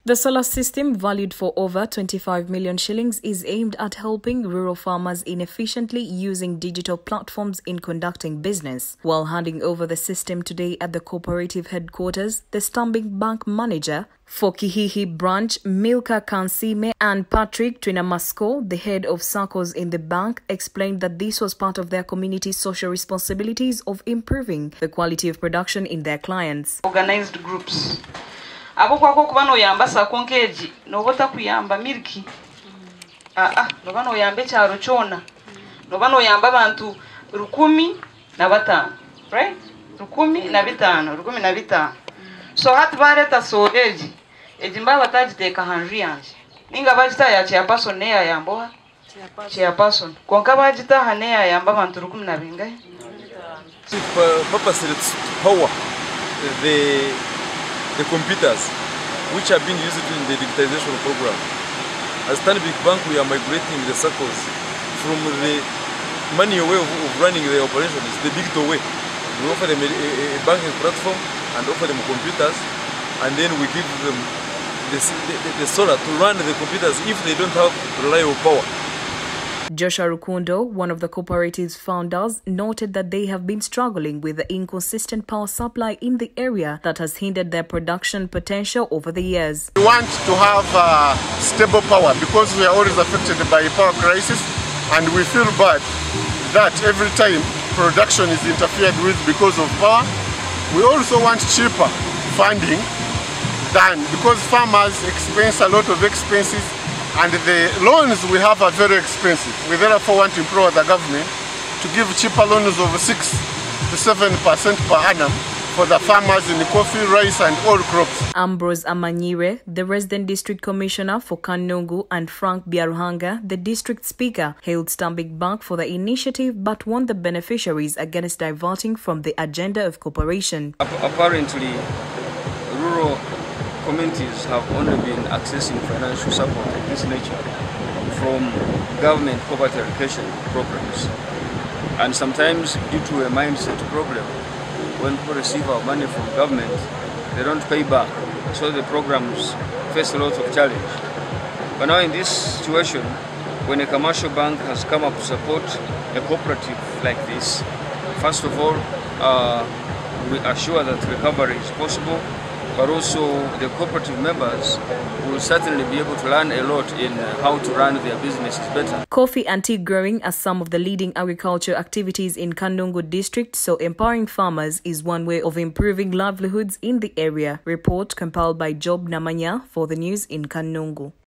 The solar system, valued for over 25 million shillings, is aimed at helping rural farmers inefficiently using digital platforms in conducting business. While handing over the system today at the cooperative headquarters, the Stanbic Bank manager for Kihihi branch, Milka Kansime, and Patrick Twinamasko, the head of SACCOs in the bank, explained that this was part of their community's social responsibilities of improving the quality of production in their clients. Organized groups. Abo kwako kubano yamba sakonkeji no bota kuyamba milki no bano yambe cyaro cyona no bano yamba abantu 15 right 15 so hat bareta so eji mba batajiteka hanri yanje ninga bajita ya chairperson ne ya yambo chairperson konka bajita hane ya yamba abantu 12 purpose is to power the computers which are being used in the digitization program. As Stanbic Bank, we are migrating the SACCOs from the manual way of running the operation is the digital way. We offer them a banking platform and offer them computers, and then we give them the solar to run the computers if they don't have reliable power. Joshua Rukundo, one of the cooperative's founders, noted that they have been struggling with the inconsistent power supply in the area that has hindered their production potential over the years. We want to have stable power because we are always affected by power crisis, and we feel bad that every time production is interfered with because of power. We also want cheaper funding because farmers expense a lot of expenses, and the loans we have are very expensive. We therefore want to implore the government to give cheaper loans of 6 to 7% per annum for the farmers in coffee, rice and all crops. Ambrose Amanyire, the resident district commissioner for Kanungu, and Frank Biaruhanga, the district speaker, hailed Stanbic Bank for the initiative but warned the beneficiaries against diverting from the agenda of cooperation. Apparently, rural communities have only been accessing financial support of this nature from government poverty education programs. And sometimes due to a mindset problem, when people receive our money from government, they don't pay back. So the programs face a lot of challenge. But now in this situation, when a commercial bank has come up to support a cooperative like this, first of all, we are sure that recovery is possible, but also the cooperative members will certainly be able to learn a lot in how to run their businesses better. Coffee and tea growing are some of the leading agriculture activities in Kanungu district, so empowering farmers is one way of improving livelihoods in the area. Report compiled by Job Namanya for the news in Kanungu.